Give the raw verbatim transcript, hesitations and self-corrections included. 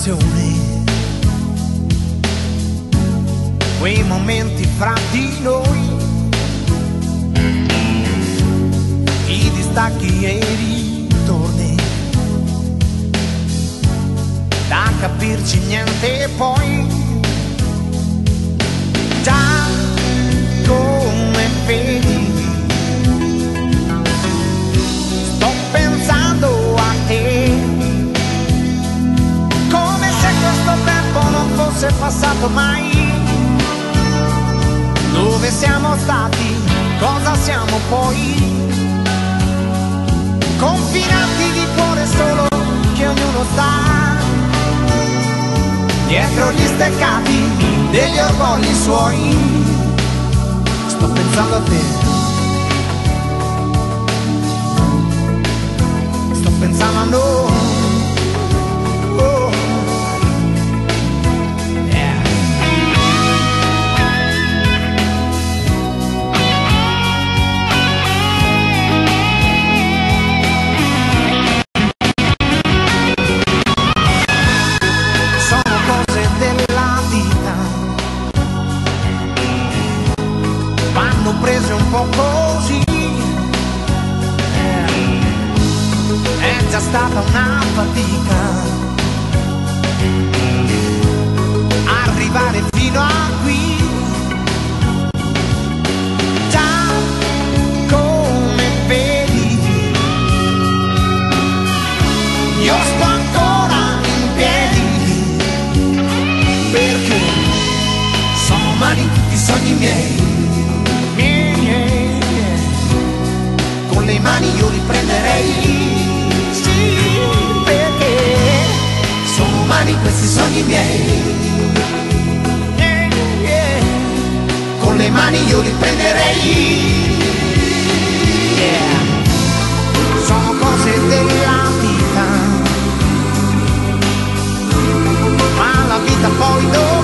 canzone, quei momenti fra di noi, i distacchi e i ritorni, da capirci niente poi, già come vedi sto pensando a te, come se questo tempo non fosse passato mai. Dove siamo stati, cosa siamo poi? Confinati di cuore solo che ognuno sta dietro gli steccati degli orgogli suoi. Sto pensando a te, sto pensando a noi. Oh. Yeah. Sono cose della vita, vanno prese un po' così. È già stata una fatica arrivare fino a qui, già come vedi io sto ancora in piedi, perché sono umani tutti i sogni miei. Con le mani io li prenderei, sì, perché sono umani questi sogni miei. Yeah, yeah. Con le mani io li prenderei, yeah. Sono cose della vita, ma la vita poi dopo